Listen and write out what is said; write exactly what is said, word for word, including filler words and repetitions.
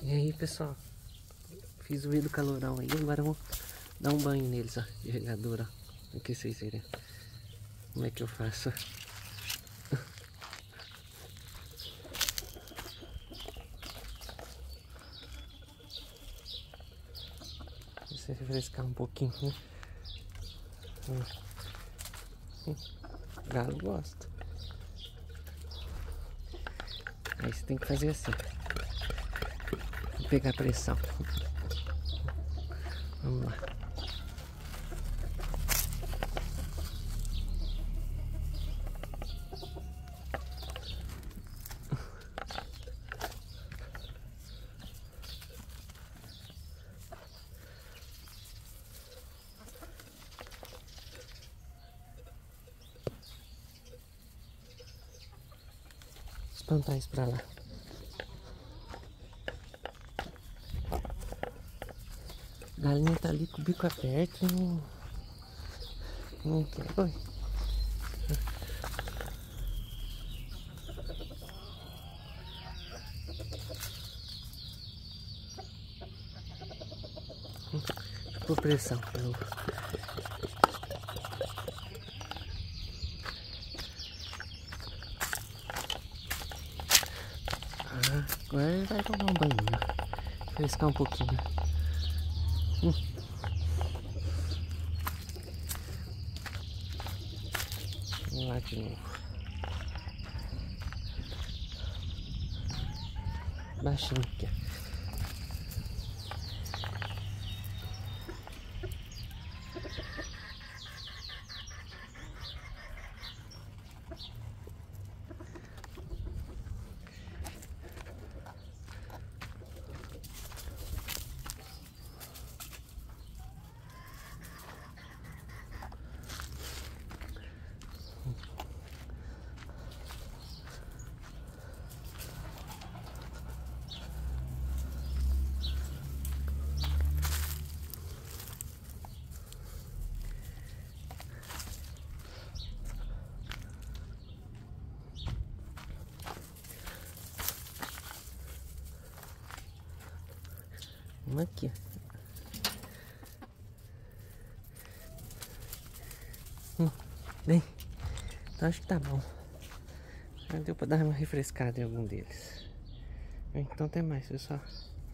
E aí, pessoal, fiz o vídeo do calorão aí, agora vou dar um banho neles, ó, de regadura, ó, aqui vocês verem como é que eu faço. Deixa eu refrescar um pouquinho, né? Hum. Galo gosta. Aí você tem que fazer assim, vou pegar a pressão. Vamos lá. Espantar isso pra lá. A galinha tá ali com o bico aberto e não, não quer. Oi. Deixa eu pôr pressão de novo. Ah, agora ele vai tomar um banho. Refrescar um pouquinho. Hum. Vamos lá de novo. Baixinho aqui. Vamos aqui. Hum, bem, então acho que tá bom. Já deu pra dar uma refrescada em algum deles. Então até mais, pessoal.